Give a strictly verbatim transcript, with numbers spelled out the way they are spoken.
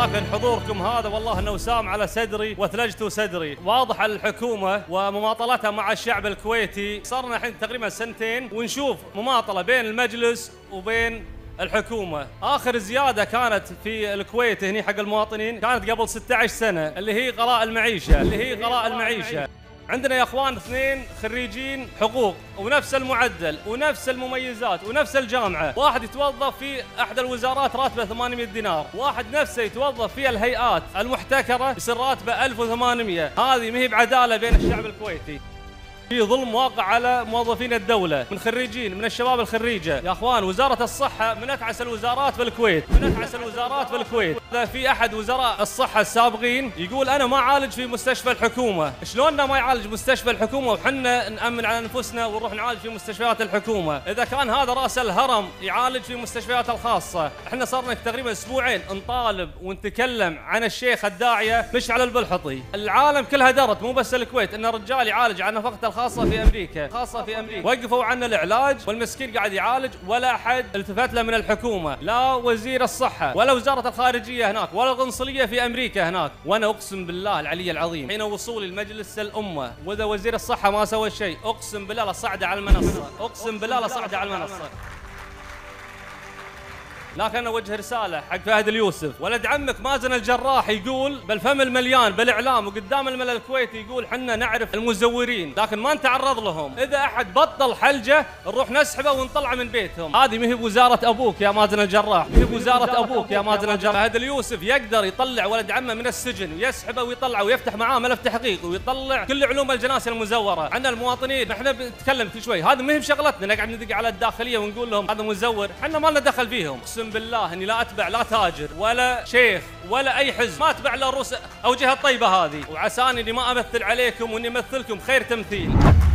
لكن حضوركم هذا والله انه وسام على صدري وثلجتوا صدري. واضح على الحكومه ومماطلتها مع الشعب الكويتي، صرنا الحين تقريبا سنتين ونشوف مماطله بين المجلس وبين الحكومة. آخر زيادة كانت في الكويت هني حق المواطنين كانت قبل ستة عشر سنة، اللي هي غلاء المعيشة اللي هي غلاء المعيشة. عندنا يا اخوان اثنين خريجين حقوق ونفس المعدل ونفس المميزات ونفس الجامعة، واحد يتوظف في احدى الوزارات راتبه ثمانمئة دينار، واحد نفسه يتوظف في الهيئات المحتكرة يصير راتبه ألف وثمانمئة. هذه ما هي بعدالة بين الشعب الكويتي. في ظلم واقع على موظفين الدولة من خريجين من الشباب الخريجة. يا اخوان وزارة الصحة من اتعس الوزارات بالكويت، من اتعس الوزارات بالكويت. في احد وزراء الصحة السابقين يقول انا ما اعالج في مستشفى الحكومة. شلوننا ما يعالج مستشفى الحكومة وحنا نأمن على انفسنا ونروح نعالج في مستشفيات الحكومة؟ اذا كان هذا راس الهرم يعالج في مستشفيات الخاصة، احنا صارنا تقريبا اسبوعين نطالب ونتكلم عن الشيخ الداعية مشعل البلحطي. العالم كلها درت مو بس الكويت ان الرجال يعالج على نفقته خاصة في أمريكا، خاصة في أمريكا. وقفوا عنا العلاج والمسكين قاعد يعالج ولا أحد التفت له من الحكومة، لا وزير الصحة ولا وزارة الخارجية هناك ولا القنصلية في أمريكا هناك. وأنا أقسم بالله العلي العظيم حين وصولي لمجلس الأمة وإذا وزير الصحة ما سوى شيء أقسم بالله لصعده على المنصة، أقسم بالله لصعده على المنصة. لكن أنا أوجه رسالة حق فهد اليوسف، ولد عمك مازن الجراح يقول بالفم المليان بالإعلام وقدام الملأ الكويتي يقول حنا نعرف المزورين لكن ما نتعرض لهم، إذا أحد بطل حلجة نروح نسحبه ونطلعه من بيتهم. هذه ما هي بوزارة أبوك يا مازن الجراح، ما هي بوزارة أبوك يا مازن الجراح. فهد اليوسف يقدر يطلع ولد عمه من السجن ويسحبه ويطلعه ويفتح معاه ملف تحقيق ويطلع كل علوم الجناس المزورة. عندنا المواطنين احنا بنتكلم كل شوي، هذا ما هي بشغلتنا نقعد ندق على الداخلية ونقول لهم هذا مزور، احنا ما لنا دخل فيهم. اقسم بالله اني لا اتبع لا تاجر ولا شيخ ولا اي حزب، ما اتبع الا الروس او جهه الطيبه هذه، وعساني اني ما امثل عليكم واني امثلكم خير تمثيل.